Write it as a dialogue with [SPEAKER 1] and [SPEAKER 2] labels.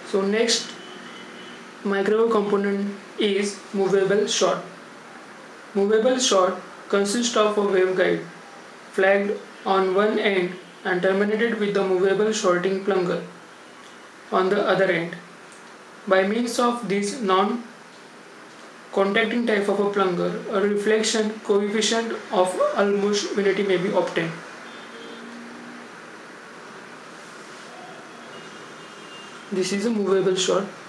[SPEAKER 1] So next microwave component is movable shot. Movable shot consists of a waveguide flagged on one end and terminated with the movable shorting plunger on the other end. By means of this non-contacting type of a plunger, a reflection coefficient of almost unity may be obtained. This is a movable shot.